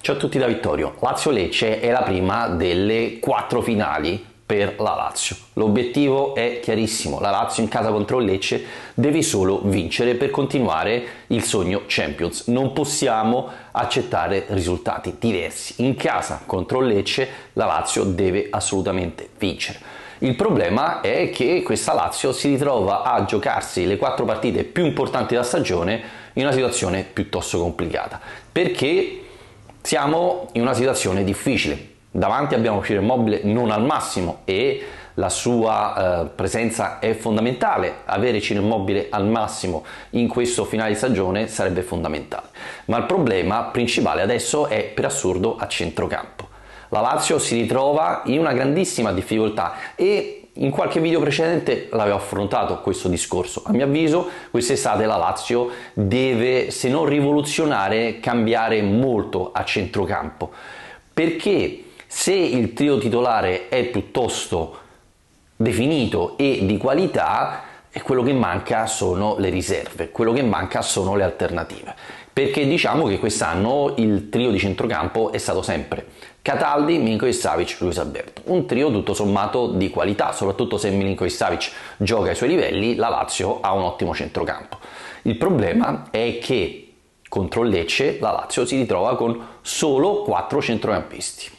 Ciao a tutti da Vittorio. Lazio-Lecce è la prima delle 4 finali per la Lazio. L'obiettivo è chiarissimo, la Lazio in casa contro il Lecce deve solo vincere per continuare il sogno Champions. Non possiamo accettare risultati diversi. In casa contro il Lecce la Lazio deve assolutamente vincere. Il problema è che questa Lazio si ritrova a giocarsi le 4 partite più importanti della stagione in una situazione piuttosto complicata, perché siamo in una situazione difficile. Davanti abbiamo Ciro Immobile non al massimo e la sua presenza è fondamentale. Avere Ciro Immobile al massimo in questo finale di stagione sarebbe fondamentale. Ma il problema principale adesso è per assurdo a centrocampo. La Lazio si ritrova in una grandissima difficoltà e in qualche video precedente l'avevo affrontato questo discorso. A mio avviso quest'estate la Lazio deve, se non rivoluzionare, cambiare molto a centrocampo, perché se il trio titolare è piuttosto definito e di qualità, quello che manca sono le riserve, quello che manca sono le alternative, perché diciamo che quest'anno il trio di centrocampo è stato sempre Cataldi, Milinkovic-Savic, Luis Alberto, un trio tutto sommato di qualità. Soprattutto se Milinkovic-Savic gioca ai suoi livelli, la Lazio ha un ottimo centrocampo. Il problema è che contro il Lecce la Lazio si ritrova con solo 4 centrocampisti.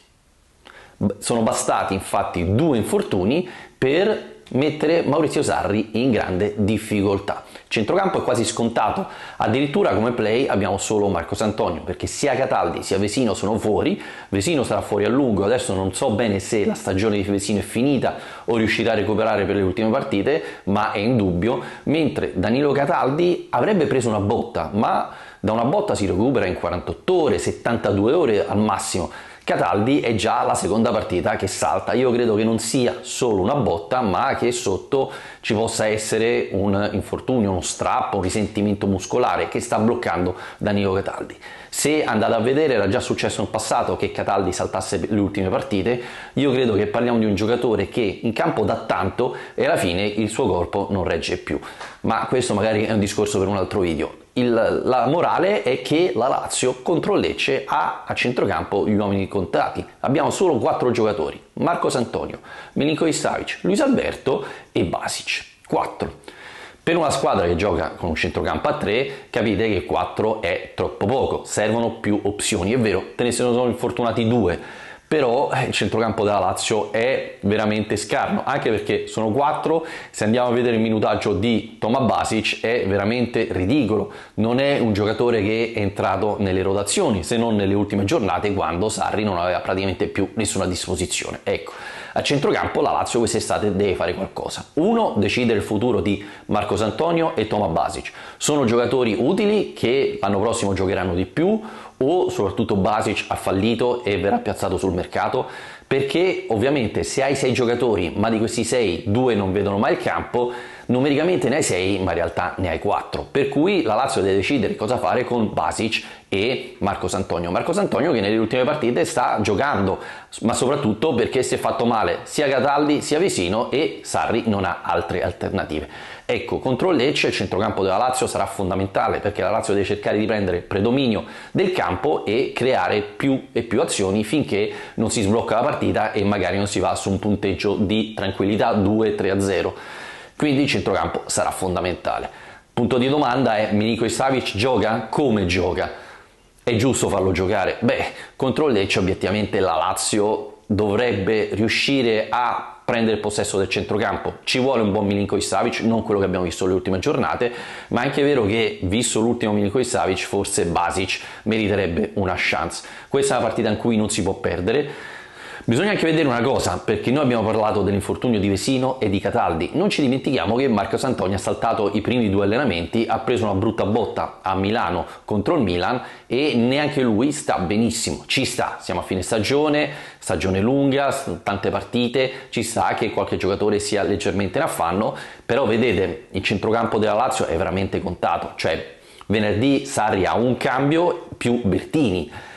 Sono bastati infatti 2 infortuni per mettere Maurizio Sarri in grande difficoltà. Il centrocampo è quasi scontato, addirittura come play abbiamo solo Marcos Antonio, perché sia Cataldi sia Vesino sono fuori. Vesino sarà fuori a lungo, adesso non so bene se la stagione di Vesino è finita o riuscirà a recuperare per le ultime partite, ma è in dubbio, mentre Danilo Cataldi avrebbe preso una botta, ma da una botta si recupera in 48 ore, 72 ore al massimo. Cataldi è già la seconda partita che salta. Io credo che non sia solo una botta, ma che sotto ci possa essere un infortunio, uno strappo, un risentimento muscolare che sta bloccando Danilo Cataldi. Se andate a vedere, era già successo in passato che Cataldi saltasse le ultime partite. Io credo che parliamo di un giocatore che in campo dà tanto e alla fine il suo corpo non regge più. Ma questo magari è un discorso per un altro video. La morale è che la Lazio contro Lecce ha a centrocampo gli uomini contati. Abbiamo solo 4 giocatori: Marcos Antonio, Milinkovic-Savic, Luis Alberto e Basic. 4. Per una squadra che gioca con un centrocampo a 3 capite che 4 è troppo poco, servono più opzioni. È vero, te ne sono infortunati 2, però il centrocampo della Lazio è veramente scarno, anche perché sono 4. Se andiamo a vedere il minutaggio di Toma Basic è veramente ridicolo. Non è un giocatore che è entrato nelle rotazioni, se non nelle ultime giornate, quando Sarri non aveva praticamente più nessuna disposizione. Ecco, a centrocampo la Lazio quest'estate deve fare qualcosa. Uno, decidere il futuro di Marcos Antonio e Toma Basic. Sono giocatori utili che l'anno prossimo giocheranno di più, o soprattutto Basic ha fallito e verrà piazzato sul mercato, perché ovviamente se hai 6 giocatori ma di questi 6 2 non vedono mai il campo, numericamente ne hai 6 ma in realtà ne hai 4, per cui la Lazio deve decidere cosa fare con Basic e Marcos Antonio. Marcos Antonio che nelle ultime partite sta giocando, ma soprattutto perché si è fatto male sia Cataldi sia Vesino e Sarri non ha altre alternative. Ecco, contro il Lecce il centrocampo della Lazio sarà fondamentale, perché la Lazio deve cercare di prendere predominio del campo e creare più e più azioni finché non si sblocca la partita e magari non si va su un punteggio di tranquillità 2-3-0. Quindi il centrocampo sarà fondamentale. Punto di domanda è: Milinkovic-Savic gioca? Come gioca? È giusto farlo giocare? Beh, contro il Lecce obiettivamente la Lazio dovrebbe riuscire a prendere il possesso del centrocampo. Ci vuole un buon Milinkovic-Savic, non quello che abbiamo visto le ultime giornate, ma è anche vero che, visto l'ultimo Milinkovic-Savic, forse Basic meriterebbe una chance. Questa è una partita in cui non si può perdere. Bisogna anche vedere una cosa, perché noi abbiamo parlato dell'infortunio di Vesino e di Cataldi. Non ci dimentichiamo che Marcos Antonio ha saltato i primi 2 allenamenti, ha preso una brutta botta a Milano contro il Milan e neanche lui sta benissimo. Ci sta, siamo a fine stagione lunga, tante partite, ci sta che qualche giocatore sia leggermente in affanno, però vedete, il centrocampo della Lazio è veramente contato. Cioè, venerdì Sarri ha un cambio più Bertini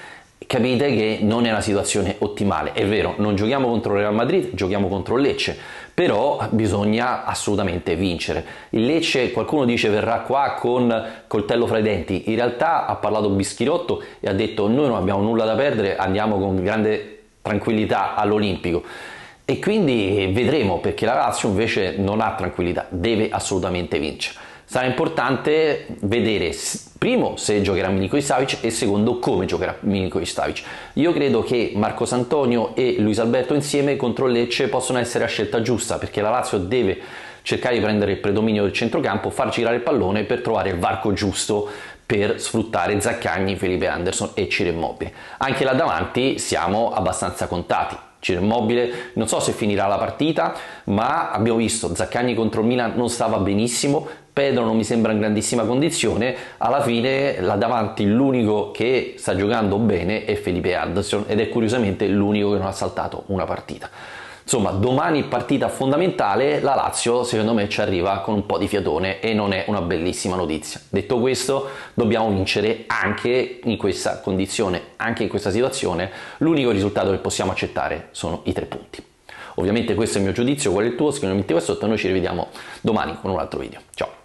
capite che non è una situazione ottimale. È vero, non giochiamo contro il Real Madrid, giochiamo contro il Lecce, però bisogna assolutamente vincere. Il Lecce, qualcuno dice, verrà qua con coltello fra i denti. In realtà ha parlato Bischirotto e ha detto: noi non abbiamo nulla da perdere, andiamo con grande tranquillità all'Olimpico. E quindi vedremo, perché la Lazio invece non ha tranquillità, deve assolutamente vincere. Sarà importante vedere primo se giocherà Milinković-Savić e secondo come giocherà Milinković-Savić. Io credo che Marcos Antonio e Luis Alberto insieme contro il Lecce possono essere la scelta giusta, perché la Lazio deve cercare di prendere il predominio del centrocampo, far girare il pallone per trovare il varco giusto per sfruttare Zaccagni, Felipe Anderson e Ciro Immobile. Anche là davanti siamo abbastanza contati. Ciro Immobile non so se finirà la partita, ma abbiamo visto Zaccagni contro il Milan non stava benissimo, Pedro non mi sembra in grandissima condizione, alla fine là davanti l'unico che sta giocando bene è Felipe Anderson ed è curiosamente l'unico che non ha saltato una partita. Insomma, domani partita fondamentale, la Lazio secondo me ci arriva con un po' di fiatone e non è una bellissima notizia. Detto questo, dobbiamo vincere anche in questa condizione, anche in questa situazione. L'unico risultato che possiamo accettare sono i 3 punti. Ovviamente questo è il mio giudizio, qual è il tuo? Scrivimi qua sotto e noi ci rivediamo domani con un altro video. Ciao!